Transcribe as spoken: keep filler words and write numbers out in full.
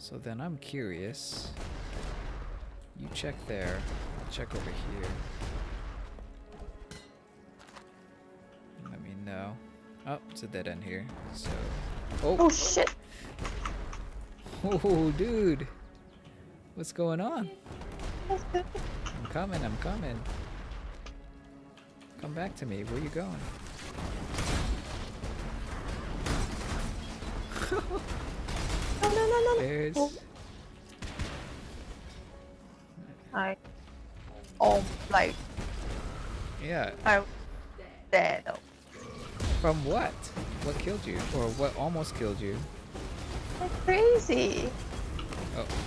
So then I'm curious. You check there. I'll check over here. Let me know. Oh, it's a dead end here. So. Oh. Oh shit! Oh, dude. What's going on? I'm coming. I'm coming. Come back to me. Where you going? No, no, no, no. There's. Oh. I. Oh, like. Yeah. I'm dead. From what? What killed you? Or what almost killed you? That's crazy. Oh.